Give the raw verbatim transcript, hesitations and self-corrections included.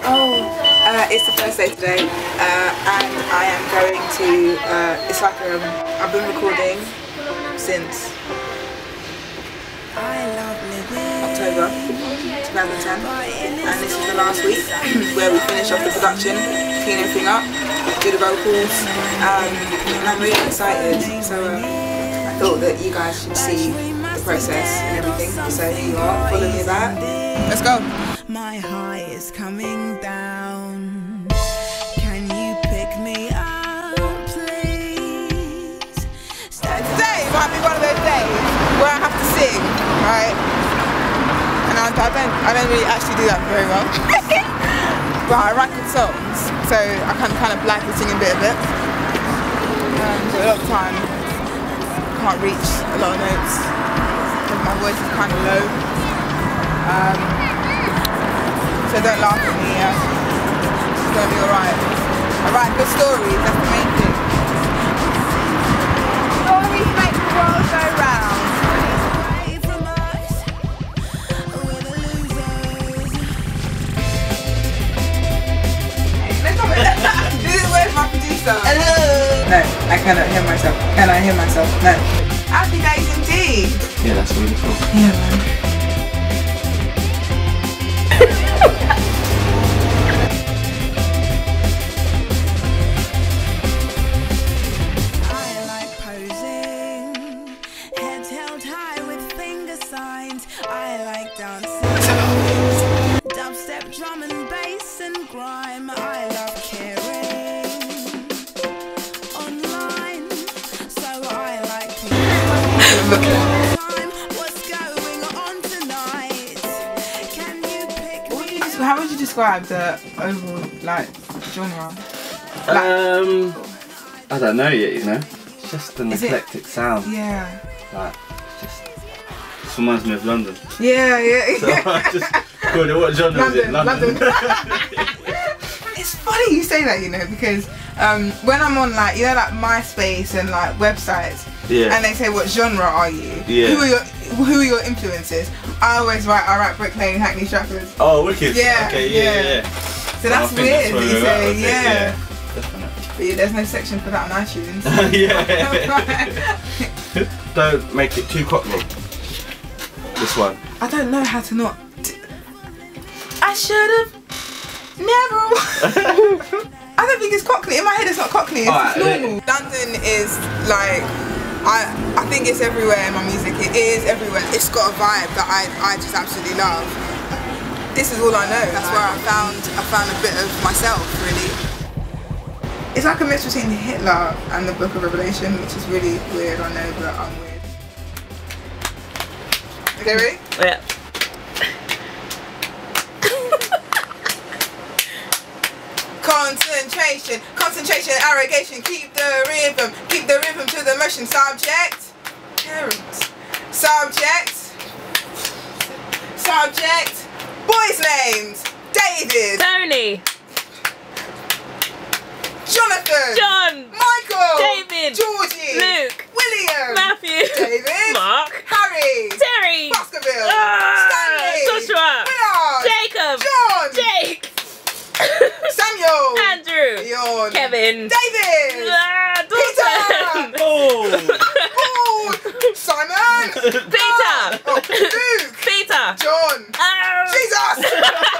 Oh, uh, it's the first day today, uh, and I am going to, uh, it's like um, I've been recording since October twenty ten, and this is the last week where we finish off the production, clean everything up, do the vocals, um, and I'm really excited. So uh, I thought that you guys should see the process and everything. So here you are, follow me back. Let's go. My high is coming down. Can you pick me up, please? Today might be one of those days where I have to sing, right? And I, I don't, I don't really actually do that very well. But I write good songs, so I can kind of like the singing bit of it. Um, so a lot of time, I can't reach a lot of notes because my voice is kind of low. Um, So don't laugh at me, yeah. It's gonna be alright. I write good stories, that's the main thing. Stories make the world go round. This is where's my producer. Hello! No, I cannot hear myself. Can I hear myself? No. Happy days indeed! Yeah, that's really cool. Yeah, man. I like dancing, dubstep, drum and bass and grime. I love caring online, so I like to time. What's going on tonight? Can you pick me up? How would you describe the overall like genre? Like, Um, I don't know yet. You know, it's just an Is it- eclectic sound. yeah. Like, just. This reminds me of London. Yeah, yeah, So yeah. I just called it, what genre London, is it? London. London. It's funny you say that, you know, because um, when I'm on like, you know, like MySpace and like websites, Yeah. and they say what genre are you? Yeah. Who are your Who are your influences? I always write, I write Brick Lane, Hackney, Stratford. Oh, wicked. Yeah, Okay, yeah, yeah. yeah. yeah. So Well, that's I think weird where that you we're at, say, okay, yeah. yeah. Definitely. But yeah, there's no section for that on iTunes. Yeah. Don't make it too cockney. This one. I don't know how to not. I should have never. I don't think it's Cockney. In my head, it's not Cockney. It's Alright, just normal. London is like, I I think it's everywhere in my music. It is everywhere. It's got a vibe that I I just absolutely love. This is all I know. That's where I found I found a bit of myself, really. It's like a mix between Hitler and the Book of Revelation, which is really weird. I know, but I'm weird. Okay, ready? Yeah. Concentration, concentration, arrogation, keep the rhythm, keep the rhythm to the motion. Subject, parents, subject, subject, boys' names, David, Tony. Jonathan, John. Michael, David. Georgie, Luke. William, Matthew. David, Mark. Harry, Terry. Baskerville, Ah, Stanley, Joshua. Willard, Jacob. John, Jake. Samuel, Andrew. Leon, Kevin. David, Ah, Dawson. Peter, Oh! Paul, Simon, Peter. oh, Luke, Peter. John, Ah. Jesus.